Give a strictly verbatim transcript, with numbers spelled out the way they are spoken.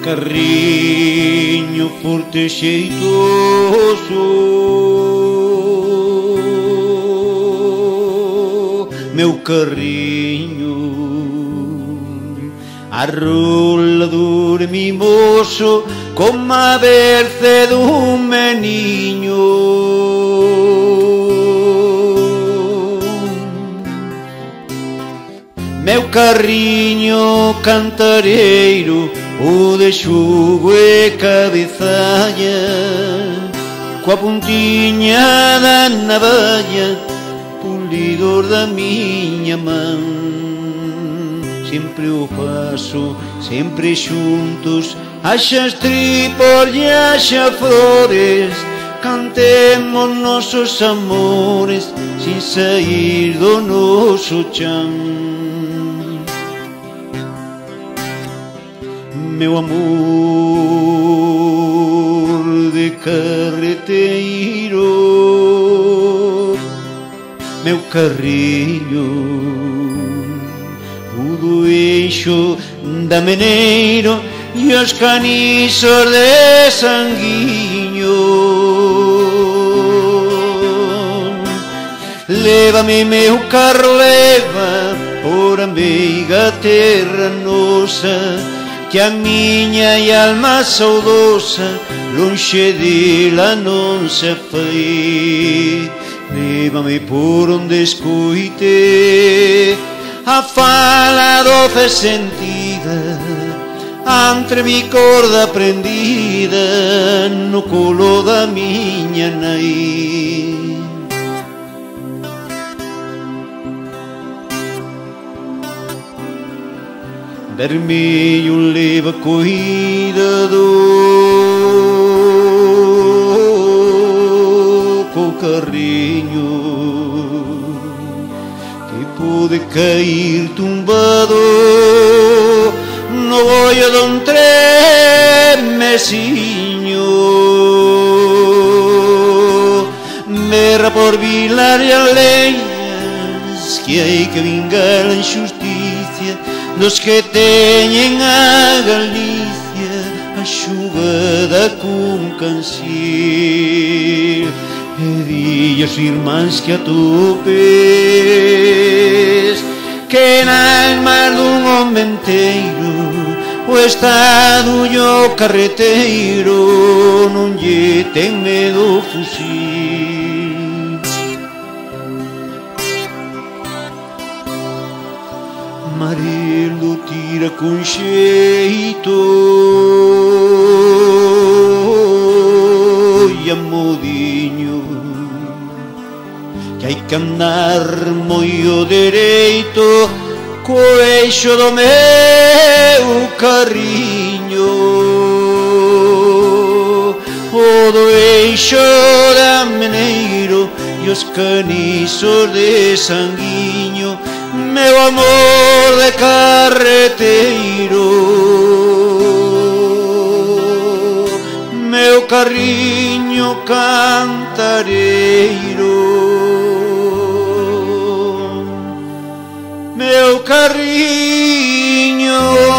carrinho forte e xeitoso, meu carrinho arrolador e mimoso, como a berce dun meniño. Meu carrinho cantareiro, o de xugo e cabezalla, coa puntiña da navalla, pulidor da miña man. Sempre o paso, sempre xuntos, haxa estripos e haxa flores, cantemos nosos amores sin sair do noso chan. Meu amor de carreteiro, meu carrinho, o do eixo da meneiro e os caniços de sanguinho. Leva-me, meu carro, leva por a meiga terra nosa, que a miña e alma saudosa lonxe dela non se fai. Leva-me por onde escoite a fala doce sentida, entre mi corda prendida no colo da miña nai. Vermelho leva cuidado co carrinho, que pode cair tumbado no ollo de un tremeciño. Merra por vilar e aldeas, que hai que vingar a injusticia dos que teñen a Galicia axugada cun cancil. E dillos, irmáns, que atopes que na alma dun home enteiro o Estado e o carreteiro non lle ten medo o fusil. Amarelo tira con xeito e amodiño, que hai que andar moi o dereito co eixo do meu carriño. O do eixo da meneiro e os caniços de sanguinho, meu amor de carreteiro, meu carrinho cantareiro, meu carrinho